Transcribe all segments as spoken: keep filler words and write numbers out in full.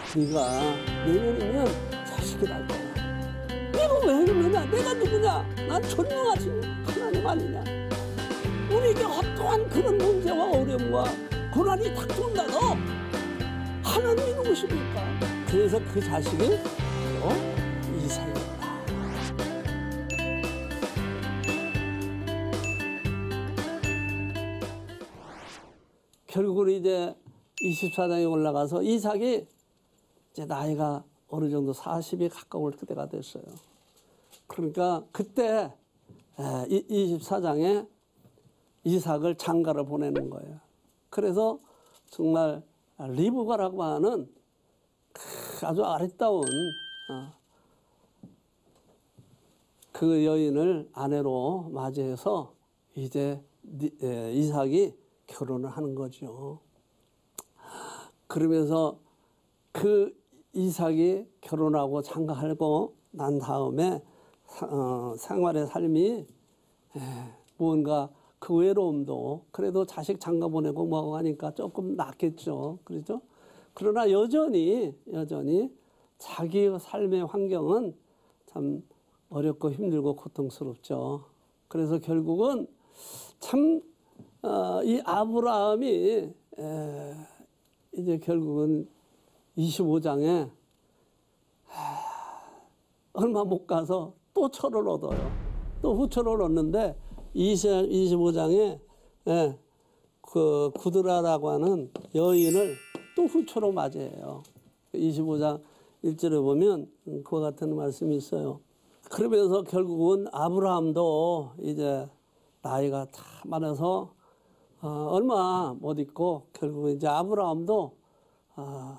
네가 내년이면 자식이 날 거야. 내가 왜 그러냐? 내가 누구냐? 난 전능하신 하나님 아니냐? 우리에게 어떠한 그런 문제와 어려움과 고난이 닥쳐온다도 하나님이 누구십니까? 그래서 그 자식이 바로 이삭이었다. 결국은 이제 이십사 장에 올라가서 이삭이 이제 나이가 어느 정도 사십이 가까울 때가 됐어요. 그러니까 그때 이십사 장에 이삭을 장가를 보내는 거예요. 그래서 정말 리브가라고 하는 아주 아름다운 그 여인을 아내로 맞이해서 이제 이삭이 결혼을 하는 거죠. 그러면서 그 이삭이 결혼하고 장가하고 난 다음에 어, 생활의 삶이 에, 뭔가 그 외로움도 그래도 자식 장가 보내고 뭐하고 하니까 조금 낫겠죠. 그렇죠? 그러나 여전히 여전히 자기 삶의 환경은 참 어렵고 힘들고 고통스럽죠. 그래서 결국은 참 어, 이 아브라함이 에, 이제 결국은 이십오 장에 하, 얼마 못 가서 또 철을 얻어요. 또 후철을 얻는데 이십오 장에 예, 그 구드라라고 하는 여인을 또 후처로 맞이해요. 이십오 장 일 절에 보면 그와 같은 말씀이 있어요. 그러면서 결국은 아브라함도 이제 나이가 다 많아서 어, 얼마 못 있고 결국은 이제 아브라함도 어,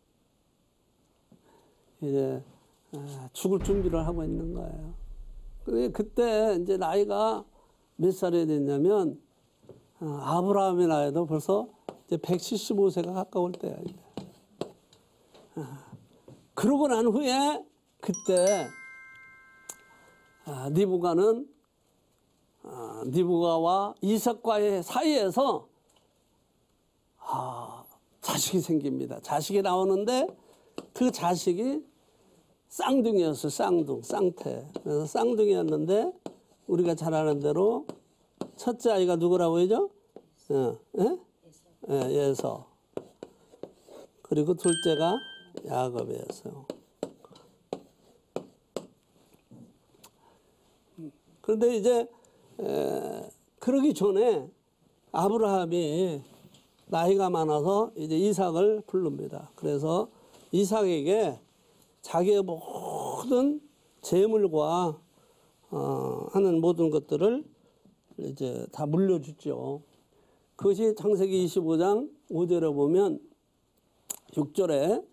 이제 어, 죽을 준비를 하고 있는 거예요. 그때 이제 나이가 몇 살이 됐냐면 어, 아브라함의 나이도 벌써 이제 백칠십오 세가 가까울 때야. 이제. 어, 그러고 난 후에 그때 아, 리브가는 아, 리브가와 이삭과의 사이에서 아, 자식이 생깁니다. 자식이 나오는데 그 자식이 쌍둥이였어요. 쌍둥, 쌍태. 그래서 쌍둥이였는데 우리가 잘 아는 대로 첫째 아이가 누구라고 하죠? 어, 예? 예, 예서. 그리고 둘째가 야곱이었어요. 그런데 이제 에, 그러기 전에 아브라함이 나이가 많아서 이제 이삭을 부릅니다. 그래서 이삭에게 자기의 모든 재물과 어, 하는 모든 것들을 이제 다 물려주죠. 그것이 창세기 이십오 장 오 절에 보면 육 절에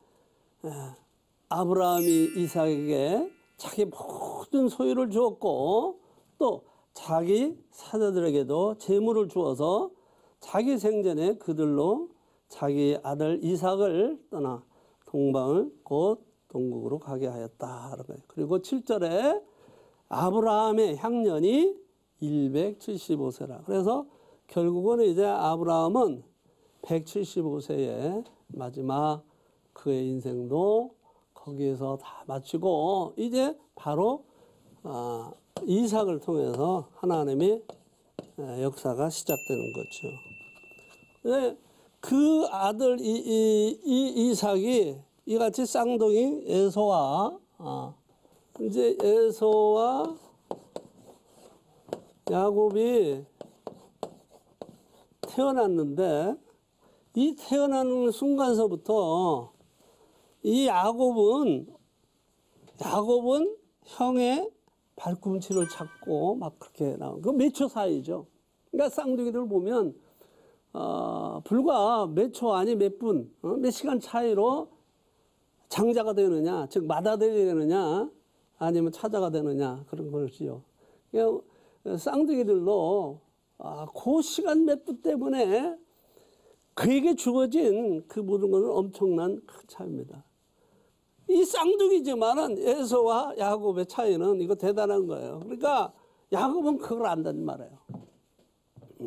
아브라함이 이삭에게 자기 모든 소유를 주었고 또 자기 사자들에게도 재물을 주어서 자기 생전에 그들로 자기 아들 이삭을 떠나 동방을 곧 동국으로 가게 하였다. 그리고 칠 절에 아브라함의 향년이 백칠십오 세라. 그래서 결국은 이제 아브라함은 백칠십오 세의 마지막 그의 인생도 거기에서 다 마치고 이제 바로 아, 이삭을 통해서 하나님의 역사가 시작되는 거죠. 네, 그 아들 이, 이, 이 이삭이 이같이 쌍둥이 에서와 아, 이제 에서와 야곱이 태어났는데 이 태어나는 순간서부터 이 야곱은 야곱은 형의 발꿈치를 잡고 막 그렇게 나온 그 몇 초 사이죠. 그러니까 쌍둥이들 보면 어, 불과 몇 초 아니 몇 분, 어, 몇 시간 차이로 장자가 되느냐, 즉 맏아들이 되느냐, 아니면 차자가 되느냐 그런 것이죠. 그러니까 쌍둥이들도 아, 그 시간 몇 분 때문에 그에게 주어진 그 모든 것은 엄청난 큰 차이입니다. 이 쌍둥이지만은 에서와 야곱의 차이는 이거 대단한 거예요. 그러니까 야곱은 그걸 안다는 말이에요.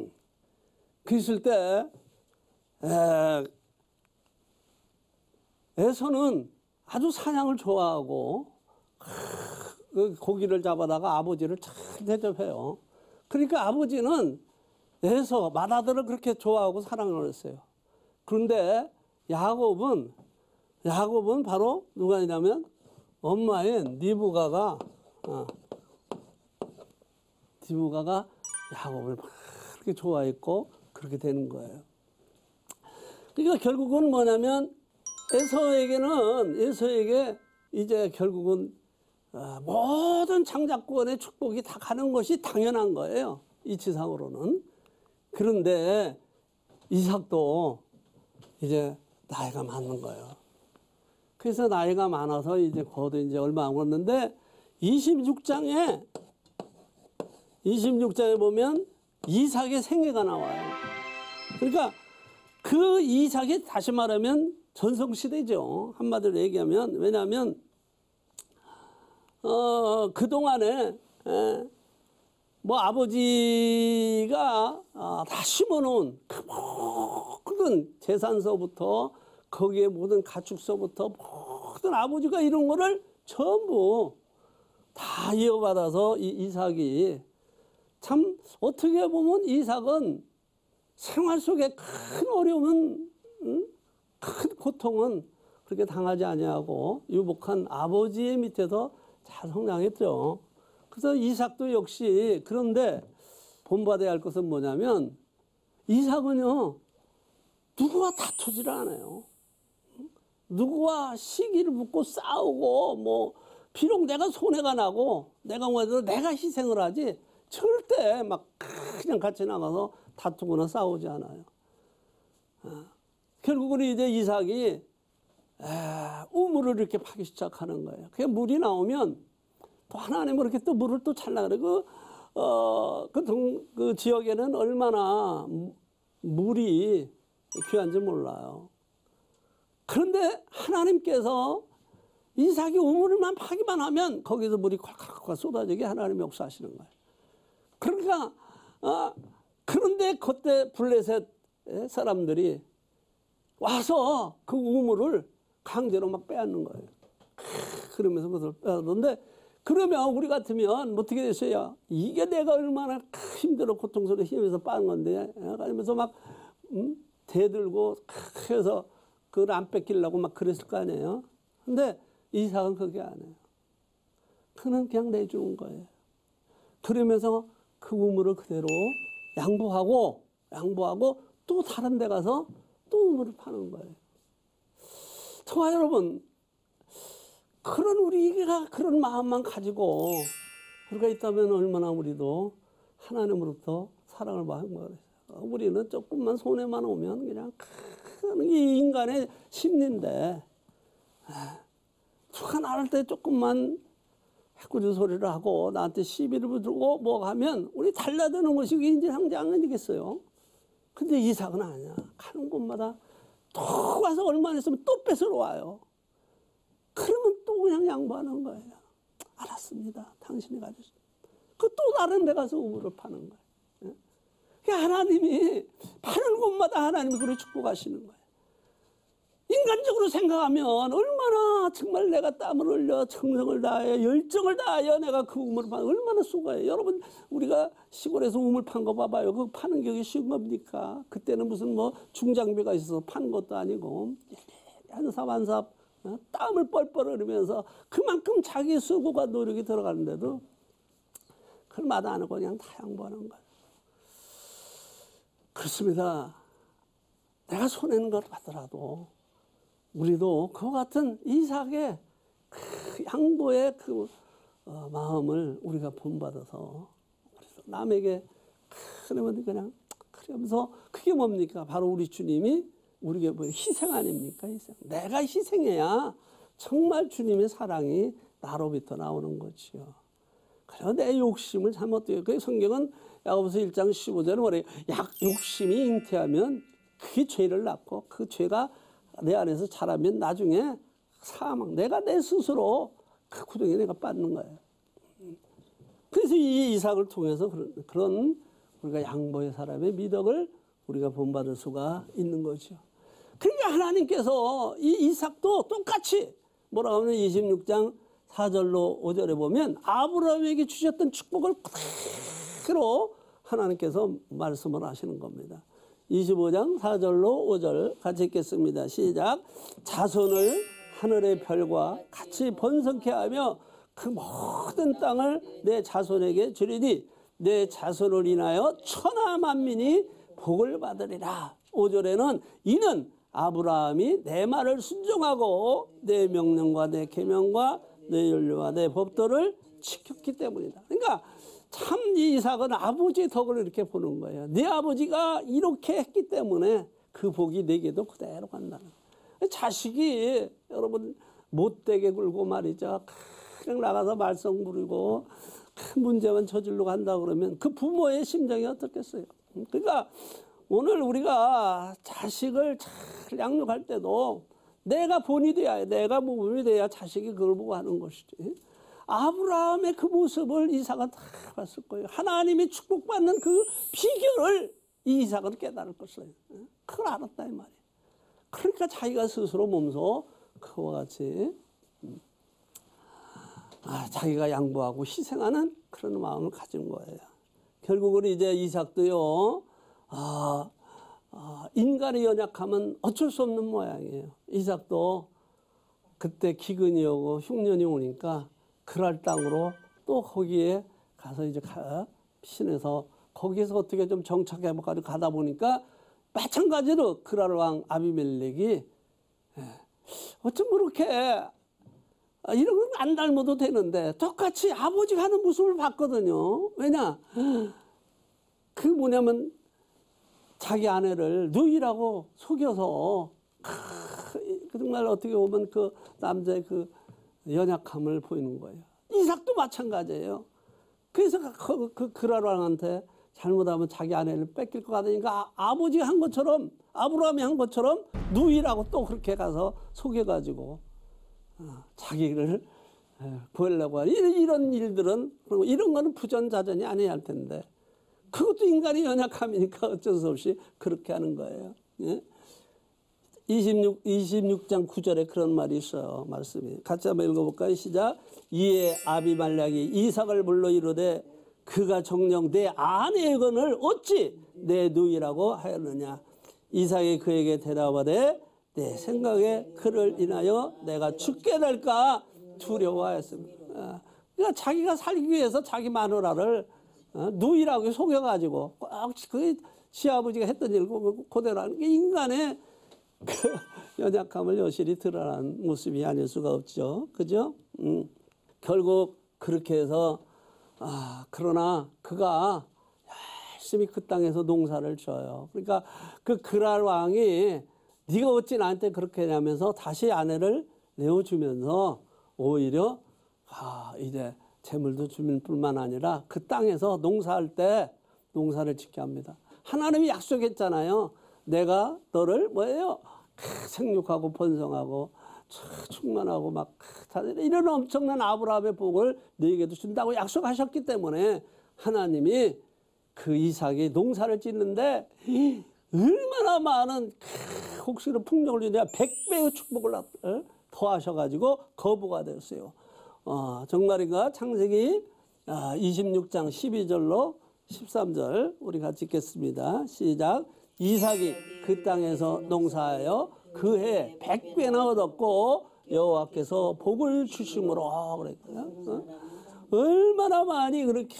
그랬을 때 에, 에서는 아주 사냥을 좋아하고 그 고기를 잡아다가 아버지를 잘 대접해요. 그러니까 아버지는 에서 맏아들을 그렇게 좋아하고 사랑을 했어요. 그런데 야곱은 야곱은 바로 누가 있냐면 엄마인 리브가가 어, 리브가가 야곱을 막 그렇게 좋아했고 그렇게 되는 거예요. 그러니까 결국은 뭐냐면 에서에게는 에서에게 이제 결국은 모든 장자권의 축복이 다 가는 것이 당연한 거예요. 이치상으로는. 그런데 이삭도 이제 나이가 많은 거예요. 그래서 나이가 많아서 이제 거도 이제 얼마 안 걸렸는데 이십육 장에 이십육 장에 보면 이삭의 생애가 나와요. 그러니까 그 이삭이 다시 말하면 전성시대죠. 한마디로 얘기하면. 왜냐하면 어, 그동안에 에, 뭐 아버지가 아, 다 심어놓은 그 모든 재산서부터 거기에 모든 가축서부터 모든 아버지가 이런 거를 전부 다 이어받아서 이 이삭이 참 어떻게 보면 이삭은 생활 속에 큰 어려움은 응? 큰 고통은 그렇게 당하지 아니하고 유복한 아버지의 밑에서 잘 성장했죠. 그래서 이삭도 역시 그런데 본받아야 할 것은 뭐냐면 이삭은요 누구와 다투지를 않아요. 누구와 시기를 묻고 싸우고 뭐 비록 내가 손해가 나고 내가 뭐해도 내가 희생을 하지 절대 막 그냥 같이 나가서 다투거나 싸우지 않아요. 결국은 이제 이삭이 우물을 이렇게 파기 시작하는 거예요. 그 물이 나오면 또 하나님은 이렇게 또 물을 또 찰나 그래. 그, 어, 그, 동, 그 지역에는 얼마나 물이 귀한지 몰라요. 그런데 하나님께서 이삭이 우물만 파기만 하면 거기서 물이 콸콸콸 쏟아지게 하나님이 역사하시는 거예요. 그러니까 어, 그런데 그때 블레셋 사람들이 와서 그 우물을 강제로 막 빼앗는 거예요. 그러면서 그것을 빼앗는데 그러면 우리 같으면 어떻게 됐어요? 이게 내가 얼마나 힘들어 고통스러워 힘에서 빠는 건데 그러면서 막 음, 대들고 해서 그걸 안 뺏기려고 막 그랬을 거 아니에요. 근데 이삭은 그게 아니에요. 그는 그냥 내주는 거예요. 그러면서 그 우물을 그대로 양보하고 양보하고 또 다른 데 가서 또 우물을 파는 거예요. 저와 여러분 그런 우리가 그런 마음만 가지고 우리가 있다면 얼마나 우리도 하나님으로부터 사랑을 받는 거예요. 우리는 조금만 손해만 오면 그냥 큰 이 인간의 심리인데 누가 나를 때 조금만 해꾸지 소리를 하고 나한테 시비를 부르고 뭐 하면 우리 달라드는 것이 인지상정 아니겠어요? 근데 이삭은 아니야. 가는 곳마다 또 와서 얼마나 있으면 또 뺏으러 와요. 그러면 또 그냥 양보하는 거예요. 알았습니다. 당신이 가주세요. 그 또 다른 데 가서 우물을 파는 거예요. 하나님이 파는 곳마다 하나님이 그렇게 축복하시는 거예요. 인간적으로 생각하면 얼마나 정말 내가 땀을 흘려 정성을 다하여 열정을 다하여 내가 그 우물을 파는 얼마나 수고해요. 여러분 우리가 시골에서 우물 판 거 봐봐요. 그거 파는 게 쉬운 겁니까? 그때는 무슨 뭐 중장비가 있어서 파는 것도 아니고 한 삽 한 삽 땀을 뻘뻘 흘리면서 그만큼 자기 수고가 노력이 들어가는데도 그걸 마다 안 하고 그냥 다 양보하는 거예요. 그렇습니다. 내가 손해는 걸 받더라도 우리도 그와 같은 이삭의 그 양보의 그 어, 마음을 우리가 본받아서 우리도 남에게 그러면 그냥 그러면서 그게 뭡니까? 바로 우리 주님이 우리에게 뭐 희생 아닙니까? 희생. 내가 희생해야 정말 주님의 사랑이 나로부터 나오는 거지요. 그래서 내 욕심을 잘못해요. 그 성경은 야고보서 일 장 십오 절에 뭐래요? 약 욕심이 잉태하면 그게 죄를 낳고 그 죄가 내 안에서 자라면 나중에 사망. 내가 내 스스로 그 구덩이에 내가 빠지는 거예요. 그래서 이 이삭을 통해서 그런, 그런 우리가 양보의 사람의 미덕을 우리가 본받을 수가 있는 거죠. 그러니까 하나님께서 이 이삭도 똑같이 뭐라 하면 이십육 장 사 절로 오 절에 보면 아브라함에게 주셨던 축복을 그대로 하나님께서 말씀을 하시는 겁니다. 이십오 장 사 절로 오 절 같이 읽겠습니다. 시작. 자손을 하늘의 별과 같이 번성케 하며 그 모든 땅을 내 자손에게 주리니 내 자손을 인하여 천하 만민이 복을 받으리라. 오 절에는 이는 아브라함이 내 말을 순종하고 내 명령과 내 계명과 내 율례와 내 법도를 지켰기 때문이다. 그러니까 참 이 이삭은 아버지의 덕을 이렇게 보는 거예요. 네 아버지가 이렇게 했기 때문에 그 복이 내게도 그대로 간다는 거예요. 자식이 여러분 못되게 굴고 말이죠. 그냥 나가서 말썽 부리고 큰 문제만 저질러 간다 그러면 그 부모의 심정이 어떻겠어요. 그러니까 오늘 우리가 자식을 잘 양육할 때도 내가 본이 돼야 해. 내가 몸이 돼야 자식이 그걸 보고 하는 것이지. 아브라함의 그 모습을 이삭은 다 봤을 거예요. 하나님이 축복받는 그 비결을 이 이삭은 깨달을 것이에요. 그걸 알았다 이 말이에요. 그러니까 자기가 스스로 몸소 그와 같이 아, 자기가 양보하고 희생하는 그런 마음을 가진 거예요. 결국은 이제 이삭도요. 아, 아, 인간의 연약함은 어쩔 수 없는 모양이에요. 이삭도 그때 기근이 오고 흉년이 오니까 그랄 땅으로 또 거기에 가서 이제 가, 신에서 거기에서 어떻게 좀 정착해보고 가다 보니까 마찬가지로 그랄 왕 아비멜렉이 어쩜 그렇게 이런 건 안 닮아도 되는데 똑같이 아버지가 하는 모습을 봤거든요. 왜냐? 그 뭐냐면 자기 아내를 누이라고 속여서 정말 어떻게 보면 그 남자의 그 연약함을 보이는 거예요. 이삭도 마찬가지예요. 그래서 그, 그 그랄 왕한테 잘못하면 자기 아내를 뺏길 것 같으니까 아, 아버지가 한 것처럼 아브라함이 한 것처럼 누이라고 또 그렇게 가서 속여가지고 어, 자기를 구하려고 하는 이런, 이런 일들은 이런 거는 부전자전이 아니어야 할 텐데 그것도 인간의 연약함이니까 어쩔 수 없이 그렇게 하는 거예요. 예? 이십육, 이십육 장 구 절에 그런 말이 있어요. 말씀이. 같이 한번 읽어볼까요? 시작. 이에 아비말렉이 이삭을 불러 이르되 그가 정녕 내 아내의 건을 어찌 내 누이라고 하였느냐. 이삭이 그에게 대답하되 내 생각에 그를 인하여 내가 죽게 될까 두려워하였습니다. 그러니까 자기가 살기 위해서 자기 마누라를 누이라고 속여가지고 그 시아버지가 했던 일 그대로 하는 게 인간의 그 연약함을 여실히 드러난 모습이 아닐 수가 없죠. 그죠? 음. 결국 그렇게 해서 아, 그러나 그가 열심히 그 땅에서 농사를 져요. 그러니까 그 그랄 왕이 네가 어찌 나한테 그렇게 하냐면서 다시 아내를 내어주면서 오히려 아, 이제 재물도 주민 뿐만 아니라 그 땅에서 농사할 때 농사를 짓게 합니다. 하나님이 약속했잖아요. 내가 너를 뭐예요? 생육하고 번성하고 충만하고 막 이런 엄청난 아브라함의 복을 너에게도 준다고 약속하셨기 때문에 하나님이 그 이삭이 농사를 짓는데 얼마나 많은 혹시나 풍족을 주냐 백 배의 축복을 더하셔가지고 거부가 되었어요. 어, 정말인가? 창세기 이십육 장 십이 절로 십삼 절 우리 같이 읽겠습니다. 시작. 이삭이 그 땅에서 농사하여 그 해 백 배나 얻었고 여호와께서 복을 주심으로 그랬거든요. 어? 얼마나 많이 그렇게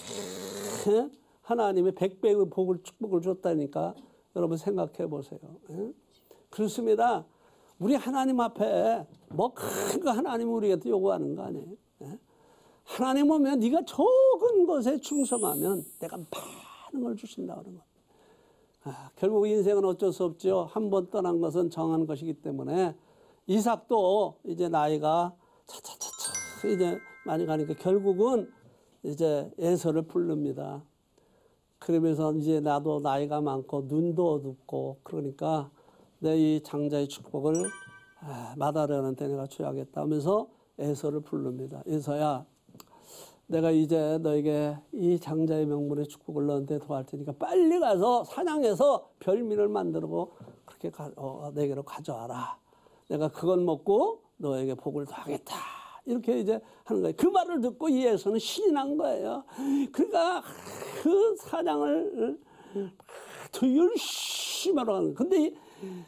하나님의 백 배의 복을 축복을 줬다니까 여러분 생각해 보세요. 예? 그렇습니다. 우리 하나님 앞에 뭐 큰 거 하나님 우리한테 요구하는 거 아니에요. 예? 하나님 오면 네가 적은 것에 충성하면 내가 많은 걸 주신다 그런 거. 아, 결국 인생은 어쩔 수 없죠. 한 번 떠난 것은 정한 것이기 때문에 이삭도 이제 나이가 차차차차 이제 많이 가니까 결국은 이제 에서를 부릅니다. 그러면서 이제 나도 나이가 많고 눈도 어둡고 그러니까 내 이 장자의 축복을 마다하려는데 내가 줘야겠다 하면서 에서를 부릅니다. 에서야 내가 이제 너에게 이 장자의 명분의 축복을 너한테 도할 테니까 빨리 가서 사냥해서 별미를 만들고 그렇게 이렇게 가, 어, 내게로 가져와라. 내가 그걸 먹고 너에게 복을 더하겠다. 이렇게 이제 하는 거예요. 그 말을 듣고 이 에서는 신이 난 거예요. 그러니까 그 사냥을 더 열심히 하러 가는 거예요. 근데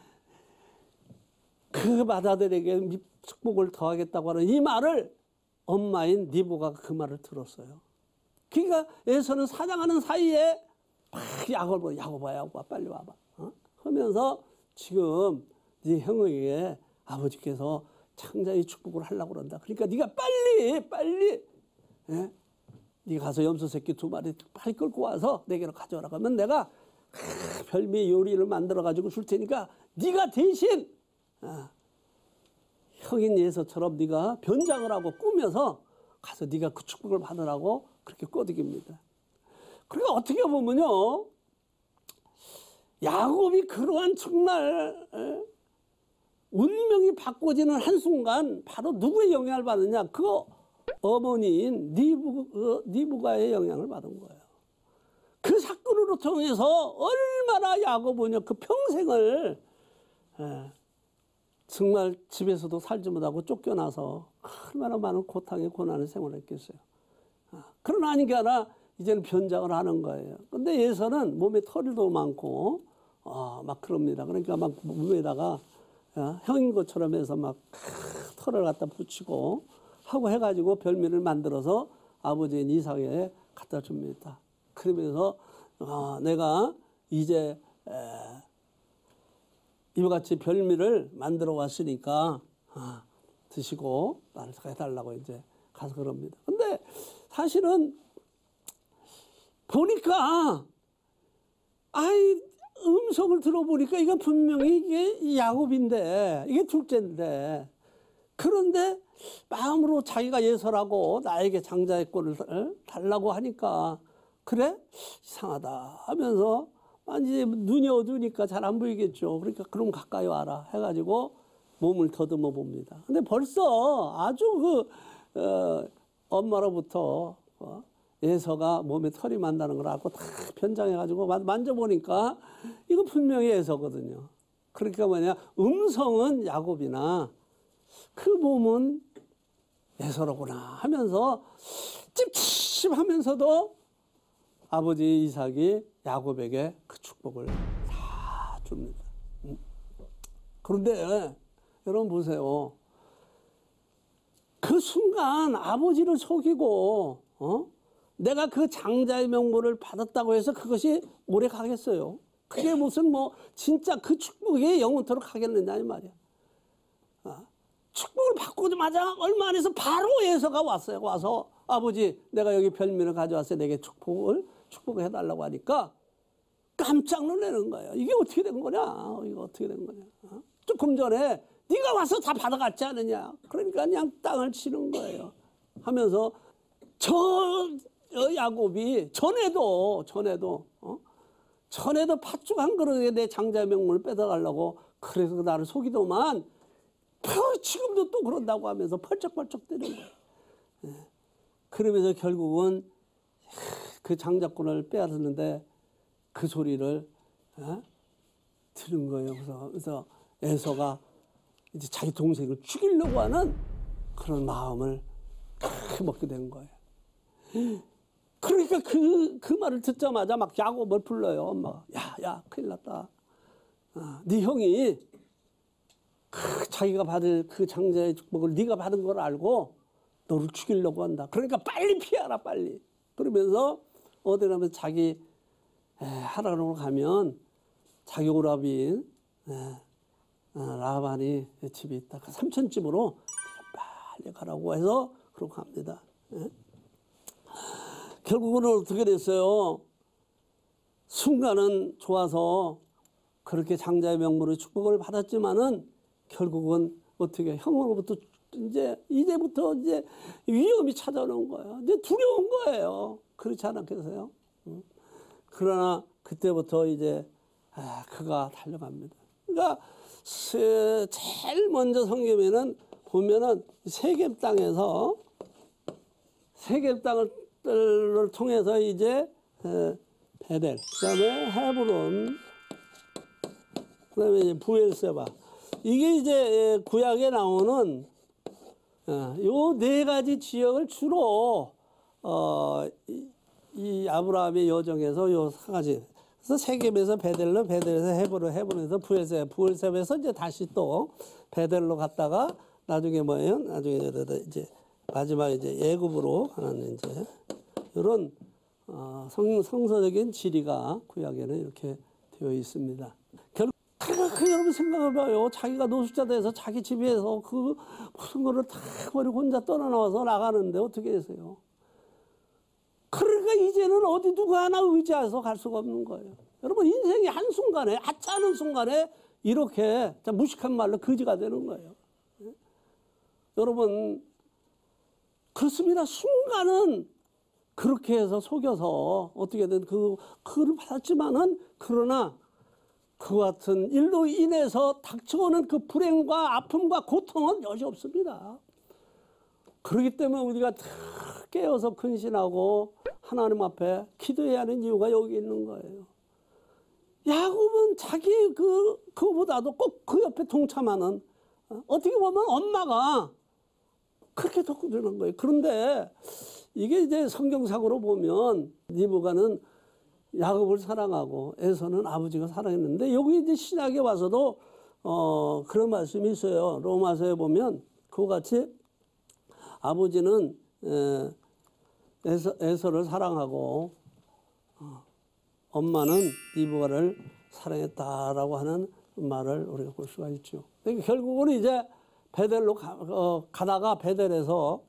그 맏아들에게 축복을 더하겠다고 하는 이 말을 엄마인 리브가 그 말을 들었어요. 그러니까 에서는 사냥하는 사이에 막 야곱아, 야곱아, 야곱아, 빨리 와봐. 어? 하면서 지금 네 형에게 아버지께서 창자의 축복을 하려고 그런다. 그러니까 네가 빨리, 빨리, 예? 네가 가서 염소 새끼 두 마리 빨리 끌고 와서 내게로 가져오라. 그러면 내가 별미 요리를 만들어 가지고 줄 테니까 네가 대신 어, 형인 예서처럼 네가 변장을 하고 꾸며서 가서 네가 그 축복을 받으라고 그렇게 꼬드깁니다. 그러니까 어떻게 보면요, 야곱이 그러한 정말 에? 운명이 바꿔지는 한순간 바로 누구의 영향을 받느냐? 그 어머니인 리브, 리브가의 영향을 받은 거예요. 그 사건으로 통해서 얼마나 야곱은요, 그 평생을 에, 정말 집에서도 살지 못하고 쫓겨나서 얼마나 많은 고통의 고난의 생활을 했겠어요. 그러나 아닌 게 아니라 이제는 변장을 하는 거예요. 근데 예서는 몸에 털도 많고 어, 막 그럽니다. 그러니까 막 몸에다가 어, 형인 것처럼 해서 막 털을 갖다 붙이고 하고 해가지고 별미를 만들어서 아버지인 이삭에게 갖다 줍니다. 그러면서 어, 내가 이제 에, 이와 같이 별미를 만들어 왔으니까 아, 드시고 나를 해달라고 이제 가서 그럽니다. 근데 사실은 보니까 아이 음성을 들어보니까 이거 분명히 이게 야곱인데 이게 둘째인데 그런데 마음으로 자기가 예설하고 나에게 장자의 꼴을 달라고 하니까 그래? 이상하다 하면서 이제 눈이 어두우니까 잘 안 보이겠죠. 그러니까 그럼 가까이 와라 해가지고 몸을 더듬어 봅니다. 근데 벌써 아주 그 어, 엄마로부터 어, 예서가 몸에 털이 많다는 걸 알고 다 변장해가지고 만져보니까 이거 분명히 예서거든요. 그러니까 뭐냐, 음성은 야곱이나 그 몸은 예서로구나 하면서 찝찝하면서도 아버지 이삭이 야곱에게 그 축복을 다 줍니다. 그런데 여러분 보세요. 그 순간 아버지를 속이고 어? 내가 그 장자의 명분을 받았다고 해서 그것이 오래 가겠어요? 그게 무슨 뭐 진짜 그 축복이 영원토록 가겠느냐 이 말이야. 어? 축복을 받고자마자 얼마 안에서 바로 예서가 왔어요. 와서 아버지 내가 여기 별미를 가져왔어요. 내게 축복을 축복을 해달라고 하니까 깜짝 놀라는 거예요. 이게 어떻게 된 거냐? 이거 어떻게 된 거냐? 어? 조금 전에 네가 와서 다 받아갔지 않느냐? 그러니까 그냥 땅을 치는 거예요. 하면서 저 야곱이 전에도 전에도 어? 전에도 팥죽 한 그릇에 내 장자의 명물을 뺏어가려고 그래서 나를 속이더만 지금도 또 그런다고 하면서 펄쩍펄쩍 뛰는 거예요. 예. 그러면서 결국은 그 장자권을 빼앗았는데 그 소리를 어? 들은 거예요. 그래서, 그래서 에서가 이제 자기 동생을 죽이려고 하는 그런 마음을 크게 먹게 된 거예요. 그러니까 그, 그 말을 듣자마자 막 야곱을 불러요. 엄마가. 야, 야, 큰일 났다. 아, 네 형이 그 자기가 받을 그 장자의 축복을 네가 받은 걸 알고 너를 죽이려고 한다. 그러니까 빨리 피하라, 빨리. 그러면서 어디 가면 자기 에, 하란으로 가면 자기 오라비인 에, 어, 라반이 집이 있다. 그 삼촌집으로 빨리 가라고 해서 그러고 갑니다. 에? 결국은 어떻게 됐어요? 순간은 좋아서 그렇게 장자의 명물의 축복을 받았지만은 결국은 어떻게 형으로부터 이제 이제부터 이제 위험이 찾아오는 거예요. 이제 두려운 거예요. 그렇지 않겠어요? 응? 그러나 그때부터 이제 아, 그가 달려갑니다. 그러니까 제일 먼저 성경에는 보면은 세겜 땅에서 세겜 땅을 통해서 이제 베델, 그다음에 헤브론, 그다음에 이제 부엘세바. 이게 이제 구약에 나오는 요 네 가지 지역을 주로 어, 이, 이 아브라함의 여정에서 요 세 가지. 그래서 세겜에서 베델로, 베델에서 헤브론, 헤브론에서 부엘세바, 부엘세바에서 이제 다시 또 베델로 갔다가 나중에 뭐예요? 나중에 이제 마지막 이제 예굽으로 하는 이제 이런 어, 성, 성서적인 지리가 구약에는 이렇게 되어 있습니다. 결국 그 여러분 생각해봐요. 자기가 노숙자 돼서 자기 집에서 그 무슨 거를 다 버리고 혼자 떠나나와서 나가는데 어떻게 하세요? 그러니까 이제는 어디 누구 하나 의지해서 갈 수가 없는 거예요. 여러분 인생이 한순간에 하찮은 순간에 이렇게 무식한 말로 거지가 되는 거예요. 네? 여러분 그렇습니다. 순간은 그렇게 해서 속여서 어떻게든 그 그를 받았지만은 그러나 그 같은 일로 인해서 닥쳐오는 그 불행과 아픔과 고통은 여지 없습니다. 그렇기 때문에 우리가 다 깨어서 근신하고 하나님 앞에 기도해야 하는 이유가 여기 있는 거예요. 야곱은 자기 그 그보다도 꼭 그 옆에 동참하는 어떻게 보면 엄마가 그렇게 덕분되는 거예요. 그런데 이게 이제 성경상으로 보면 리브가는 야곱을 사랑하고 에서는 아버지가 사랑했는데 여기 이제 신약에 와서도 어 그런 말씀이 있어요. 로마서에 보면 그와 같이 아버지는 에, 에서, 에서를 사랑하고 어, 엄마는 리브가를 사랑했다라고 하는 말을 우리가 볼 수가 있죠. 그러니까 결국은 이제 베델로 가, 어, 가다가 베델에서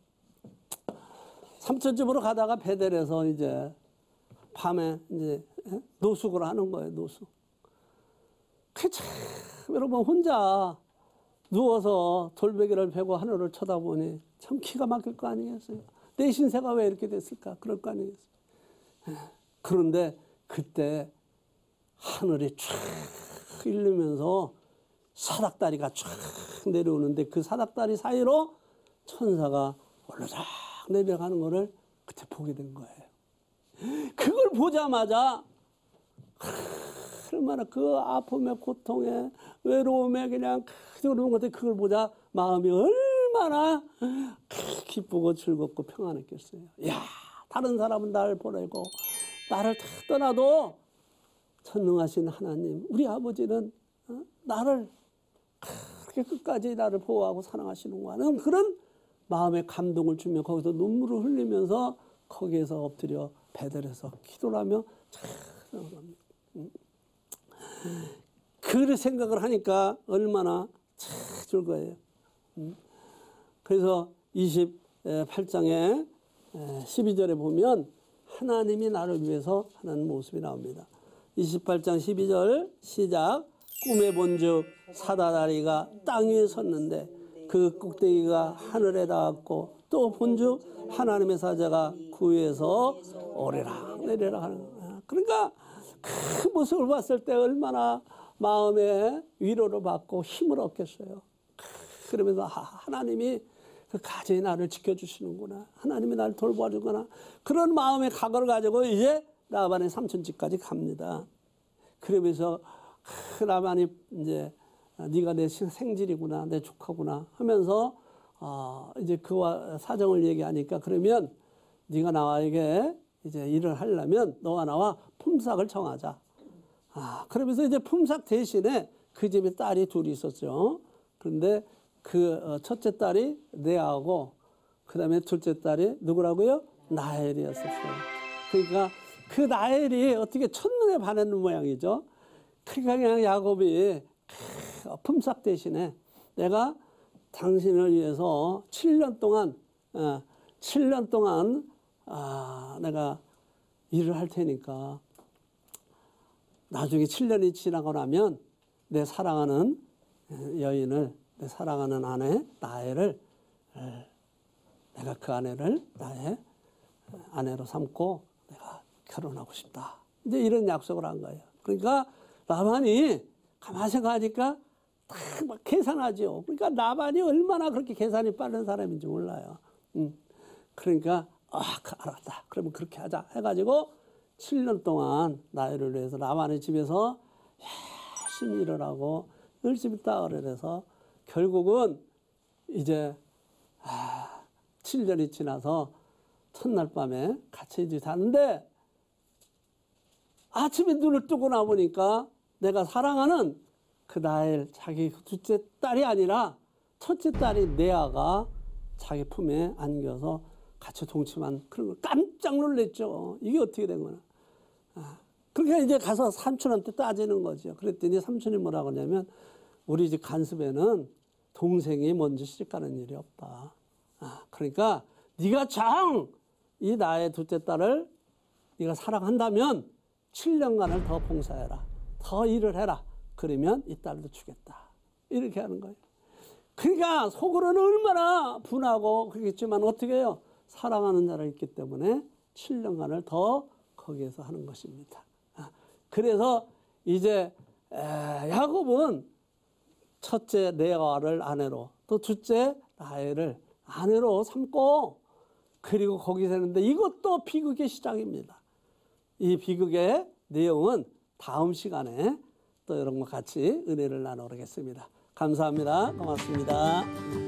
삼촌집으로 가다가 베델에서 이제 밤에 이제 노숙을 하는 거예요. 노숙. 그 참 여러분 혼자 누워서 돌베개를 베고 하늘을 쳐다보니 참 기가 막힐 거 아니겠어요? 내 신세가 왜 이렇게 됐을까? 그럴 거 아니겠어요? 그런데 그때 하늘이 쫙 흘리면서 사닥다리가 쫙 내려오는데 그 사닥다리 사이로 천사가 올라락 내려가는 거를 그때 보게 된 거예요. 그걸 보자마자 얼마나 그 아픔에 고통에 외로움에 그냥 그런 것들 그걸 보자 마음이 얼마나 기쁘고 즐겁고 평안했겠어요. 야, 다른 사람은 나를 보내고 나를 다 떠나도 전능하신 하나님, 우리 아버지는 나를 그렇게 끝까지 나를 보호하고 사랑하시는구나 하는 그런 마음의 감동을 주며 거기서 눈물을 흘리면서 거기에서 엎드려 베델에서 기도를 하며 그 생각을 하니까 얼마나 참 거예요. 그래서 이십팔 장에 십이 절에 보면 하나님이 나를 위해서 하는 모습이 나옵니다. 이십팔 장 십이 절 시작. 꿈에 본즉 사다다리가 땅 위에 섰는데 그 꼭대기가 하늘에 닿았고 또 본즉 하나님의 사자가 그 위에서 오르락 내리락 하는 거야. 그러니까 그 모습을 봤을 때 얼마나 마음에 위로를 받고 힘을 얻겠어요. 그러면서 하나님이 끝까지 나를 지켜주시는구나. 하나님이 나를 돌봐주구나. 그런 마음의 각오를 가지고 이제 라반의 삼촌집까지 갑니다. 그러면서 라반이 이제 네가 내 생질이구나, 내 조카구나 하면서 어 이제 그와 사정을 얘기하니까 그러면 네가 나와에게 이제 일을 하려면 너와 나와 품삯을 정하자. 아 그러면서 이제 품삯 대신에 그 집에 딸이 둘이 있었죠. 그런데 그 첫째 딸이 레아하고 그다음에 둘째 딸이 누구라고요? 라헬이었었어요. 그러니까 그 라헬이 어떻게 첫눈에 반했는 모양이죠. 그러니까 그냥 야곱이 품삯 대신에 내가 당신을 위해서 칠 년 동안 어, 칠 년 동안 아, 내가 일을 할 테니까 나중에 칠 년이 지나고 나면 내 사랑하는 여인을 내 사랑하는 아내 나혜를 내가 그 아내를 나의 아내로 삼고 내가 결혼하고 싶다. 이제 이런 약속을 한 거예요. 그러니까 라반이 가만히 생각하니까 막 계산하죠. 그러니까 라반이 얼마나 그렇게 계산이 빠른 사람인지 몰라요. 음. 그러니까 아 알았다. 그러면 그렇게 하자 해가지고 칠 년 동안 나혜를 위해서 라반의 집에서 열심히 일을 하고 열심히 따을 해서 결국은 이제 아, 칠 년이 지나서 첫날 밤에 같이 이제 자는데 아침에 눈을 뜨고 나보니까 내가 사랑하는 그 나엘 자기 둘째 딸이 아니라 첫째 딸이 레아가 자기 품에 안겨서 같이 동침한 그런 걸 깜짝 놀랐죠. 이게 어떻게 된 거나. 아, 그러니까 이제 가서 삼촌한테 따지는 거죠. 그랬더니 삼촌이 뭐라고 하냐면 우리 집 간습에는 동생이 먼저 시집가는 일이 없다. 아, 그러니까 네가 장 이 나의 둘째 딸을 네가 사랑한다면 칠 년간을 더 봉사해라. 더 일을 해라. 그러면 이 딸도 주겠다. 이렇게 하는 거예요. 그러니까 속으로는 얼마나 분하고 그러겠지만 어떻게 해요? 사랑하는 자를 있기 때문에 칠 년간을 더 거기에서 하는 것입니다. 그래서 이제 야곱은 첫째 레아를 아내로 또 둘째 라헬을 아내로 삼고 그리고 거기 사는데 이것도 비극의 시작입니다. 이 비극의 내용은 다음 시간에 또 여러분과 같이 은혜를 나누겠습니다. 감사합니다. 고맙습니다.